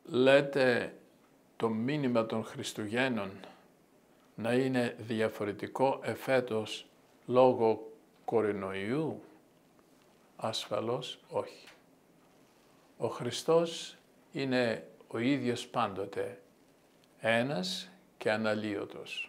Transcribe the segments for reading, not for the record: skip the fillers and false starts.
λέτε το μήνυμα των Χριστουγέννων να είναι διαφορετικό εφέτος λόγω κορονοϊού? Ασφαλώς όχι. Ο Χριστός είναι ο ίδιος πάντοτε, ένας και αναλύωτος.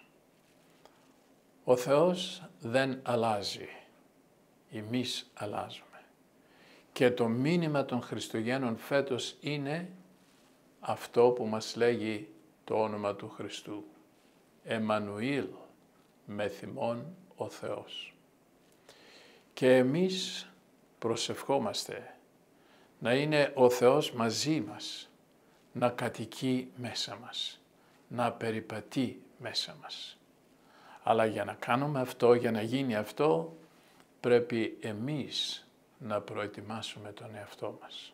Ο Θεός δεν αλλάζει, εμείς αλλάζουμε. Και το μήνυμα των Χριστουγέννων φέτος είναι αυτό που μας λέγει το όνομα του Χριστού. Εμμανουήλ, μεθ ημών ο Θεός. Και εμείς προσευχόμαστε να είναι ο Θεός μαζί μας, να κατοικεί μέσα μας, να περιπατεί μέσα μας. Αλλά για να κάνουμε αυτό, για να γίνει αυτό, πρέπει εμείς να προετοιμάσουμε τον εαυτό μας.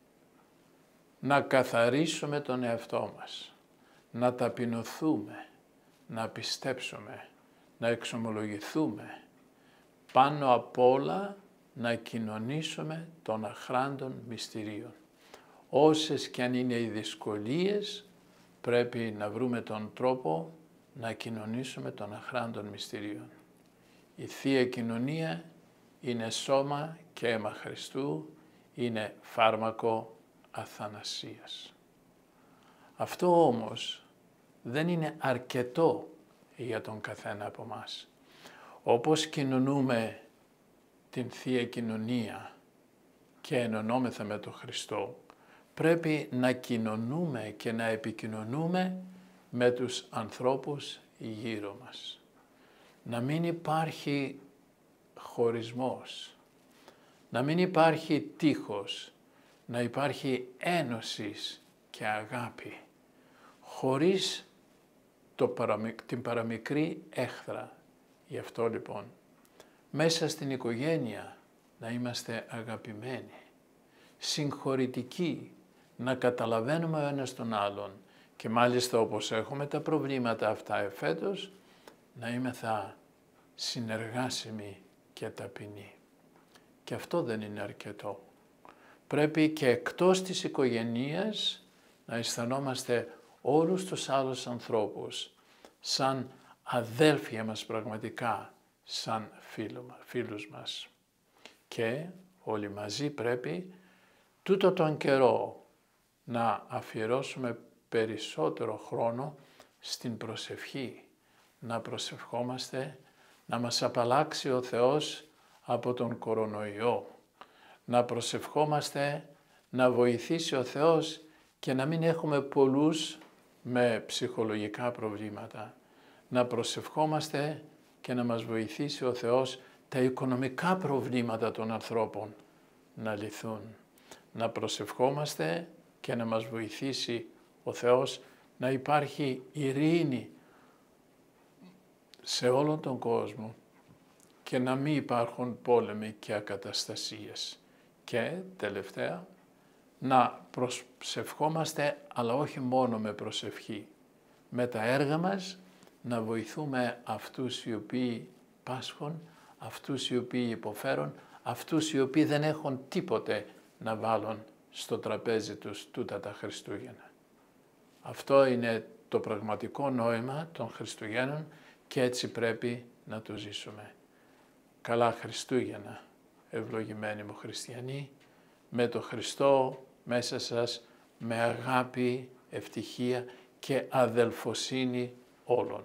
Να καθαρίσουμε τον εαυτό μας, να ταπεινωθούμε, να πιστέψουμε, να εξομολογηθούμε, πάνω απ' όλα να κοινωνήσουμε των αχράντων μυστηρίων. Όσες κι αν είναι οι δυσκολίες, πρέπει να βρούμε τον τρόπο να κοινωνήσουμε των αχράντων μυστηρίων. Η Θεία Κοινωνία είναι σώμα και αίμα Χριστού, είναι φάρμακο αθανασίας. Αυτό όμως δεν είναι αρκετό για τον καθένα από μας. Όπως κοινωνούμε την Θεία Κοινωνία και ενωνόμεθα με τον Χριστό, πρέπει να κοινωνούμε και να επικοινωνούμε με τους ανθρώπους γύρω μας. Να μην υπάρχει χωρισμός, να μην υπάρχει τείχος, να υπάρχει ένωσης και αγάπη, χωρίς την παραμικρή έχθρα. Γι' αυτό λοιπόν, μέσα στην οικογένεια να είμαστε αγαπημένοι, συγχωρητικοί, να καταλαβαίνουμε ο ένας τον άλλον και μάλιστα όπως έχουμε τα προβλήματα αυτά εφέτος, να είμεθα συνεργάσιμοι και ταπεινοί. Και αυτό δεν είναι αρκετό. Πρέπει και εκτός της οικογένειας να αισθανόμαστε όλους τους άλλους ανθρώπους σαν αδέλφια μας πραγματικά, σαν φίλους μας. Και όλοι μαζί πρέπει τούτο τον καιρό να αφιερώσουμε περισσότερο χρόνο στην προσευχή, να προσευχόμαστε, να μας απαλλάξει ο Θεός από τον κορονοϊό, να προσευχόμαστε να βοηθήσει ο Θεός και να μην έχουμε πολλούς με ψυχολογικά προβλήματα, να προσευχόμαστε και να μας βοηθήσει ο Θεός τα οικονομικά προβλήματα των ανθρώπων να λυθούν, να προσευχόμαστε και να μας βοηθήσει ο Θεός να υπάρχει ειρήνη σε όλον τον κόσμο και να μην υπάρχουν πόλεμοι και ακαταστασίες. Και τελευταία, να προσευχόμαστε, αλλά όχι μόνο με προσευχή, με τα έργα μας να βοηθούμε αυτούς οι οποίοι πάσχουν, αυτούς οι οποίοι υποφέρουν, αυτούς οι οποίοι δεν έχουν τίποτε να βάλουν στο τραπέζι τους τούτα τα Χριστούγεννα. Αυτό είναι το πραγματικό νόημα των Χριστουγέννων και έτσι πρέπει να το ζήσουμε. Καλά Χριστούγεννα, ευλογημένοι μου χριστιανοί, με το Χριστό μέσα σας, με αγάπη, ευτυχία και αδελφοσύνη όλων.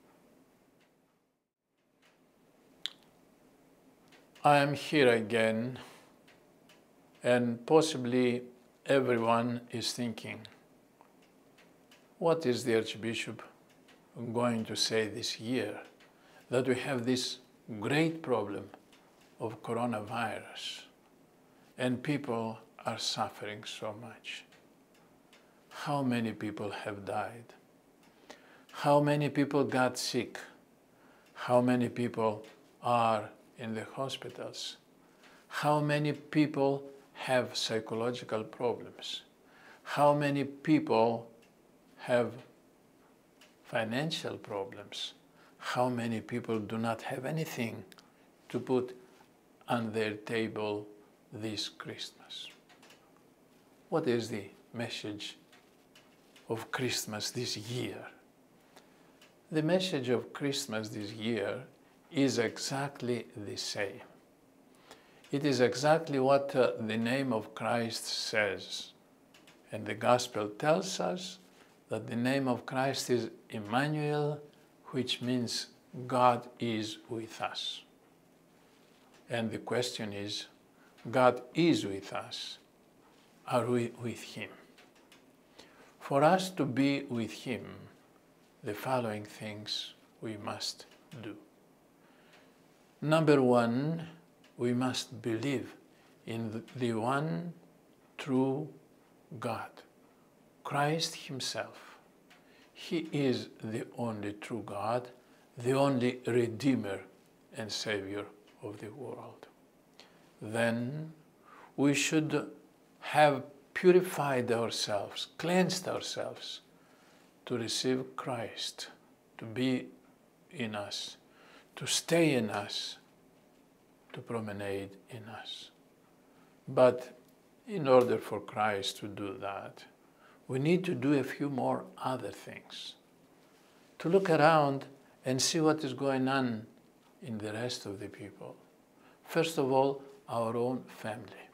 I am here again, and possibly everyone is thinking, what is the Archbishop going to say this year that we have this great problem of coronavirus and people are suffering so much? How many people have died? How many people got sick? How many people are in the hospitals? How many people have psychological problems? How many people have financial problems? How many people do not have anything to put on their table this Christmas? What is the message of Christmas this year? The message of Christmas this year is exactly the same. It is exactly what the name of Christ says. And the Gospel tells us that the name of Christ is Emmanuel, which means God is with us. And the question is, God is with us. Are we with Him? For us to be with Him, the following things we must do. Number one, we must believe in the one true God, Christ Himself. He is the only true God, the only Redeemer and Savior of the world. Then we should have purified ourselves, cleansed ourselves to receive Christ, to be in us, to stay in us, to promenade in us. But in order for Christ to do that, we need to do a few more other things. To look around and see what is going on in the rest of the people. First of all, our own family.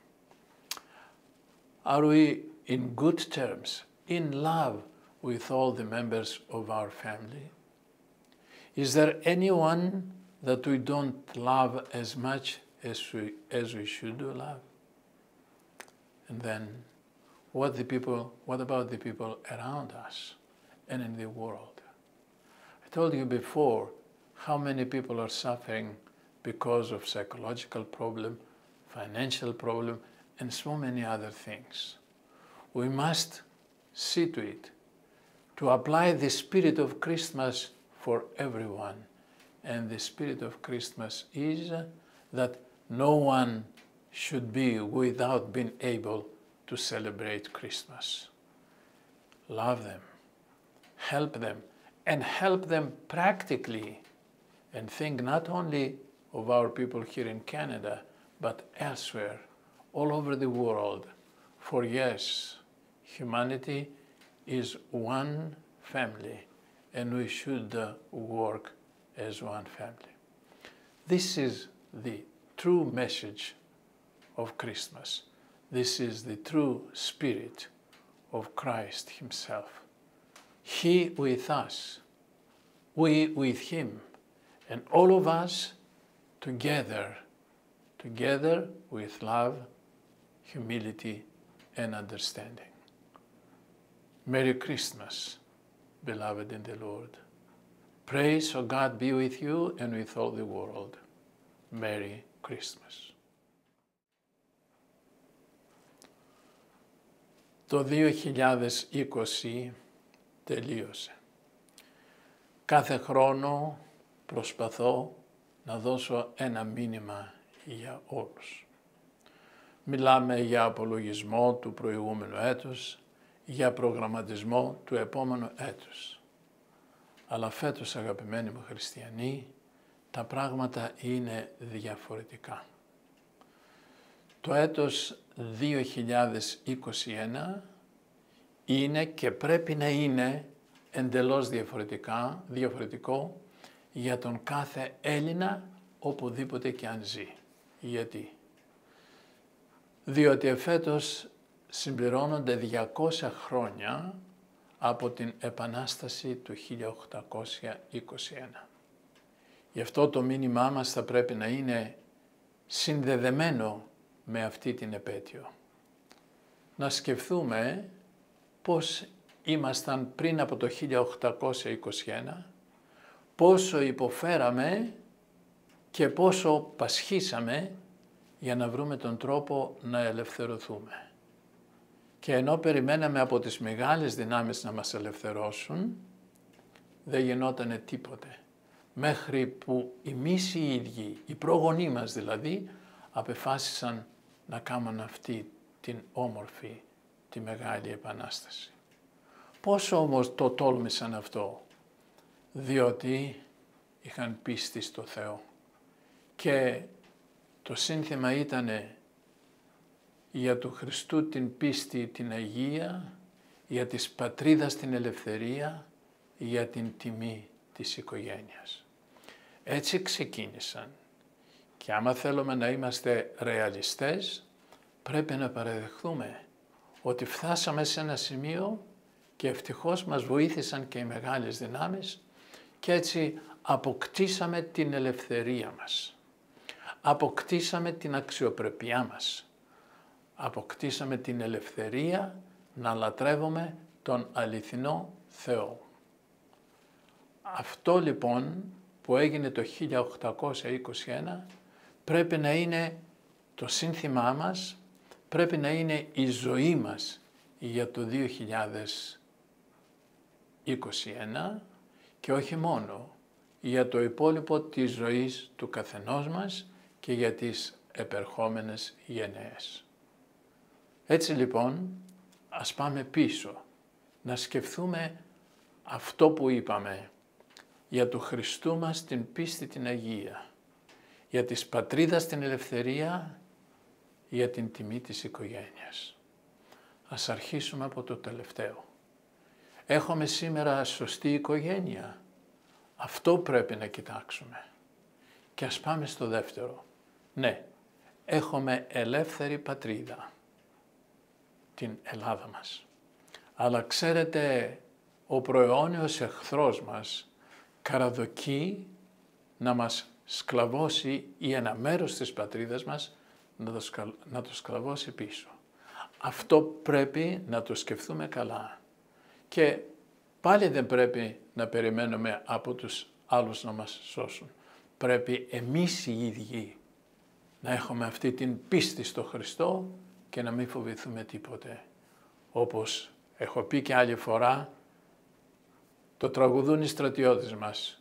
Are we in good terms, in love with all the members of our family? Is there anyone that we don't love as much as we should love? And then, what about the people around us and in the world? I told you before how many people are suffering because of psychological problem, financial problem, and so many other things. We must see to it, to apply the spirit of Christmas for everyone. And the spirit of Christmas is that no one should be without being able to celebrate Christmas. Love them, help them, and help them practically. And think not only of our people here in Canada, but elsewhere, all over the world. For yes, humanity is one family, and we should work as one family. This is the true message of Christmas. This is the true spirit of Christ Himself. He with us, we with Him, and all of us together with love, humility, and understanding. Merry Christmas, beloved in the Lord. Praise of God be with you and with all the world. Merry Christmas. Το 2020 τελείωσε. Κάθε χρόνο προσπαθώ να δώσω ένα μήνυμα για όλους. Μιλάμε για απολογισμό του προηγούμενου έτους, για προγραμματισμό του επόμενου έτους. Αλλά φέτος, αγαπημένοι μου χριστιανοί, τα πράγματα είναι διαφορετικά. Το έτος 2021 είναι και πρέπει να είναι εντελώς διαφορετικό για τον κάθε Έλληνα οπουδήποτε και αν ζει. Γιατί? Διότι εφέτος συμπληρώνονται 200 χρόνια από την Επανάσταση του 1821. Γι' αυτό το μήνυμά μας θα πρέπει να είναι συνδεδεμένο με αυτή την επέτειο. Να σκεφτούμε πώς ήμασταν πριν από το 1821, πόσο υποφέραμε και πόσο πασχίσαμε για να βρούμε τον τρόπο να ελευθερωθούμε. Και ενώ περιμέναμε από τις μεγάλες δυνάμεις να μας ελευθερώσουν, δεν γινότανε τίποτε. Μέχρι που εμείς οι ίδιοι, οι πρόγονοί μας δηλαδή, απεφάσισαν να κάνουν αυτή την όμορφη, τη Μεγάλη Επανάσταση. Πόσο όμως το τόλμησαν αυτό? Διότι είχαν πίστη στο Θεό. Και το σύνθημα ήτανε για του Χριστού την πίστη την Αγία, για της πατρίδας την ελευθερία, για την τιμή της οικογένειας. Έτσι ξεκίνησαν. Και άμα θέλουμε να είμαστε ρεαλιστές, πρέπει να παραδεχθούμε ότι φτάσαμε σε ένα σημείο και ευτυχώς μας βοήθησαν και οι μεγάλες δυνάμεις και έτσι αποκτήσαμε την ελευθερία μας. Αποκτήσαμε την αξιοπρέπειά μας. Αποκτήσαμε την ελευθερία να λατρεύουμε τον αληθινό Θεό. Αυτό λοιπόν που έγινε το 1821 πρέπει να είναι το σύνθημά μας, πρέπει να είναι η ζωή μας για το 2021 και όχι μόνο, για το υπόλοιπο της ζωής του καθενός μας και για τις επερχόμενες γενναίες. Έτσι λοιπόν, ας πάμε πίσω, να σκεφτούμε αυτό που είπαμε για του Χριστού μας την πίστη την Αγία, για της πατρίδας την ελευθερία, για την τιμή της οικογένειας. Ας αρχίσουμε από το τελευταίο. Έχουμε σήμερα σωστή οικογένεια. Αυτό πρέπει να κοιτάξουμε. Και ας πάμε στο δεύτερο. Ναι, έχουμε ελεύθερη πατρίδα, την Ελλάδα μας. Αλλά ξέρετε, ο προαιώνιος εχθρός μας καραδοκεί να μας σκλαβώσει ή ένα μέρος της πατρίδας μας να το σκλαβώσει πίσω. Αυτό πρέπει να το σκεφτούμε καλά. Και πάλι δεν πρέπει να περιμένουμε από τους άλλους να μας σώσουν. Πρέπει εμείς οι ίδιοι να έχουμε αυτή την πίστη στο Χριστό και να μην φοβηθούμε τίποτε. Όπως έχω πει και άλλη φορά, το τραγουδούν οι στρατιώτες μας,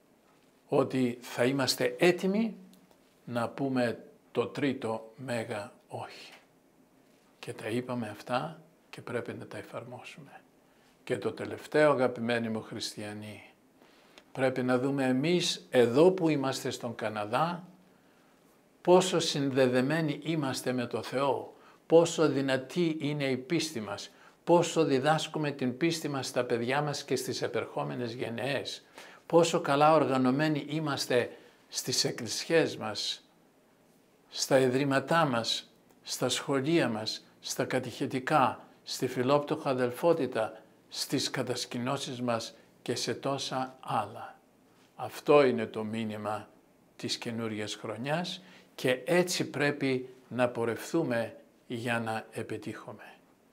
ότι θα είμαστε έτοιμοι να πούμε το τρίτο μέγα όχι. Και τα είπαμε αυτά και πρέπει να τα εφαρμόσουμε. Και το τελευταίο, αγαπημένοι μου χριστιανοί, πρέπει να δούμε εμείς εδώ που είμαστε στον Καναδά, πόσο συνδεδεμένοι είμαστε με το Θεό, πόσο δυνατή είναι η πίστη μας, πόσο διδάσκουμε την πίστη μας στα παιδιά μας και στις επερχόμενες γενναίες, πόσο καλά οργανωμένοι είμαστε στις εκκλησιές μας, στα ιδρύματά μας, στα σχολεία μας, στα κατηχητικά, στη φιλόπτωχα αδελφότητα, στις κατασκηνώσεις μας και σε τόσα άλλα. Αυτό είναι το μήνυμα της καινούργιας χρονιάς και έτσι πρέπει να πορευθούμε για να επιτύχουμε.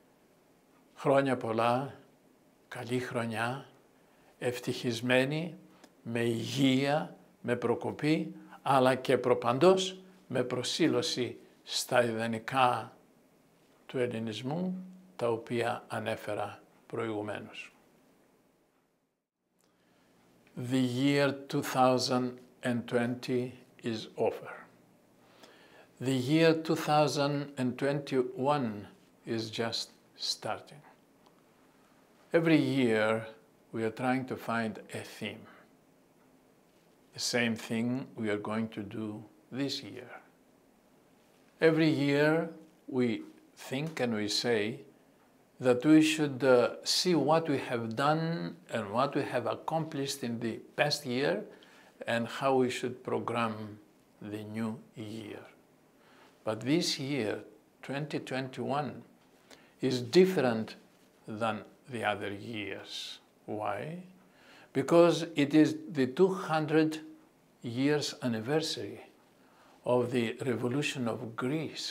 Χρόνια πολλά, καλή χρονιά, ευτυχισμένη, με υγεία, με προκοπή, αλλά και προπαντός με προσήλωση στα ιδανικά του ελληνισμού, τα οποία ανέφερα προηγουμένως. The year 2020 is over. The year 2021 is just starting. Every year we are trying to find a theme. The same thing we are going to do this year. Every year we think and we say that we should see what we have done and what we have accomplished in the past year and how we should program the new year. But this year, 2021, is different than the other years. Why? Because it is the 200 years anniversary of the revolution of Greece,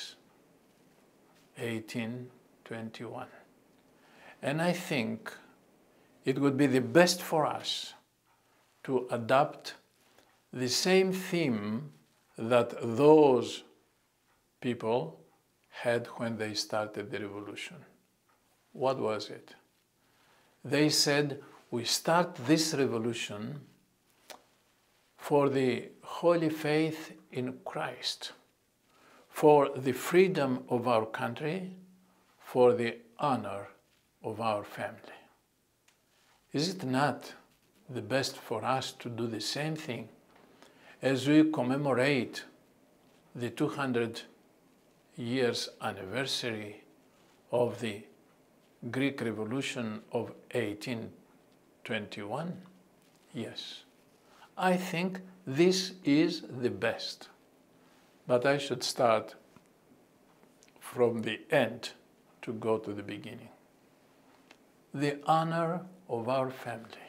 1821. And I think it would be the best for us to adopt the same theme that those people had when they started the revolution. What was it? They said, we start this revolution for the holy faith in Christ, for the freedom of our country, for the honor of our family. Is it not the best for us to do the same thing as we commemorate the 200 years anniversary of the Greek Revolution of 1821? Yes. I think this is the best. But I should start from the end to go to the beginning. The honor of our family.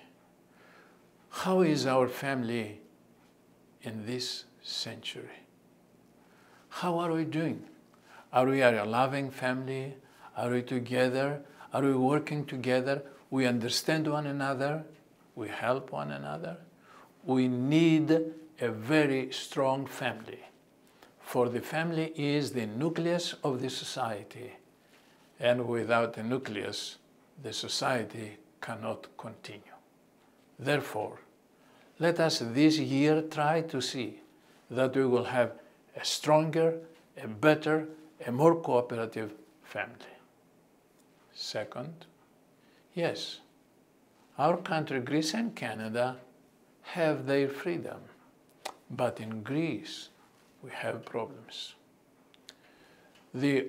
How is our family in this century? How are we doing? Are we a loving family? Are we together? Are we working together? We understand one another? We help one another? We need a very strong family. For the family is the nucleus of the society. And without a nucleus, the society cannot continue. Therefore, let us this year try to see that we will have a stronger, a better, a more cooperative family. Second, yes, our country, Greece and Canada, have their freedom, but in Greece we have problems. The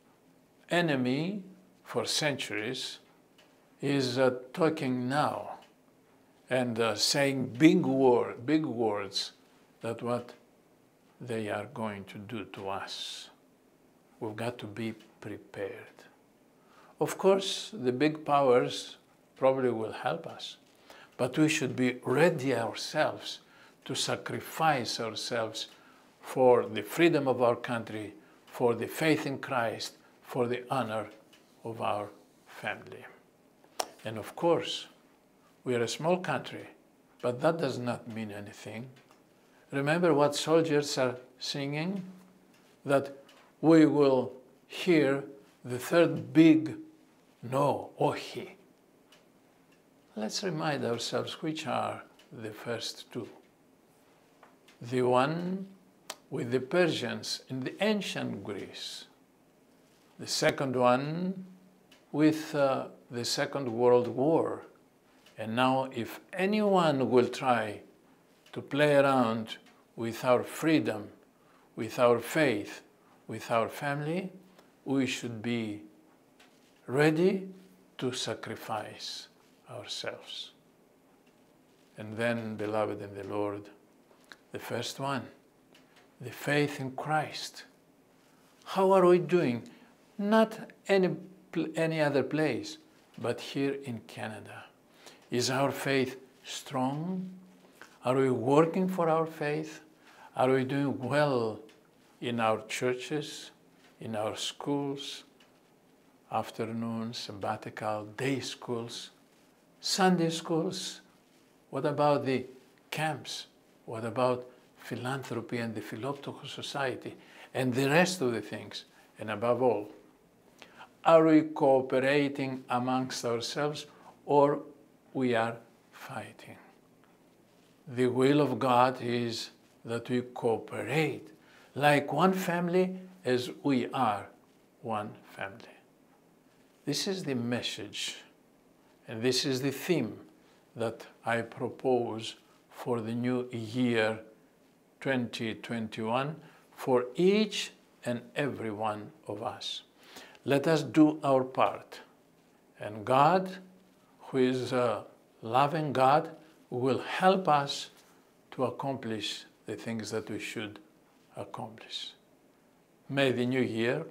enemy for centuries is talking now and saying big words that what they are going to do to us. We've got to be prepared. Of course, the big powers probably will help us, but we should be ready ourselves to sacrifice ourselves for the freedom of our country, for the faith in Christ, for the honor of our family. And of course, we are a small country, but that does not mean anything. Remember what soldiers are singing? That we will hear the third big no, ohi. Let's remind ourselves which are the first two. The one with the Persians in the ancient Greece. The second one with the Second World War. And now if anyone will try to play around with our freedom, with our faith, with our family, we should be ready to sacrifice ourselves. And then, beloved in the Lord, the first one, the faith in Christ. How are we doing? Not any other place, but here in Canada. Is our faith strong? Are we working for our faith? Are we doing well in our churches, in our schools, afternoon, sabbatical, day schools, Sunday schools? What about the camps? What about philanthropy and the Philoptochos Society and the rest of the things? And above all, are we cooperating amongst ourselves or we are fighting? The will of God is that we cooperate like one family as we are one family. This is the message and this is the theme that I propose for the new year 2021 for each and every one of us. Let us do our part, and God, who is a loving God, will help us to accomplish the things that we should accomplish. May the new year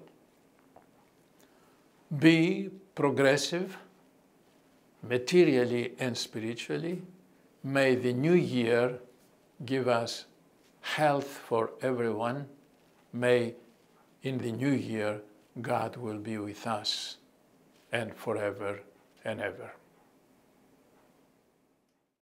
be progressive, materially and spiritually. May the new year give us health for everyone. May in the new year God will be with us and forever and ever.